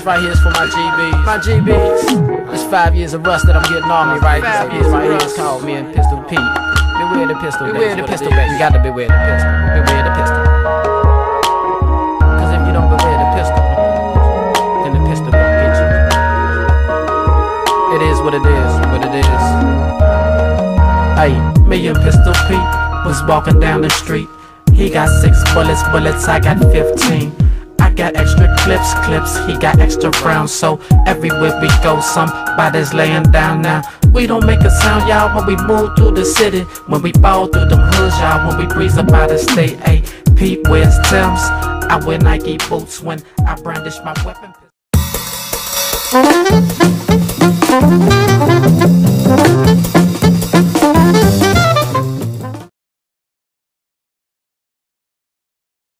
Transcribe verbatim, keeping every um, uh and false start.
right here is for my G Bs. My G Bs. It's five years of rust that I'm getting on me right now. Five years right here is called me and Pistol Pete. Beware the pistol, beware the pistol, baby. You got to beware the pistol, beware the pistol. Cause if you don't beware the pistol, then the pistol gon' get you. It is what it is, what it is. Hey, me and Pistol Pete was walking down the street. He got six bullets, bullets, I got fifteen. I got extra clips, clips, he got extra rounds. So everywhere we go, somebody's laying down now. We don't make a sound, y'all, when we move through the city. When we ball through them hoods, y'all, when we breeze up out of state. Ayy, Pete wears Timbs, I wear Nike boots when I brandish my weapon. Thank you.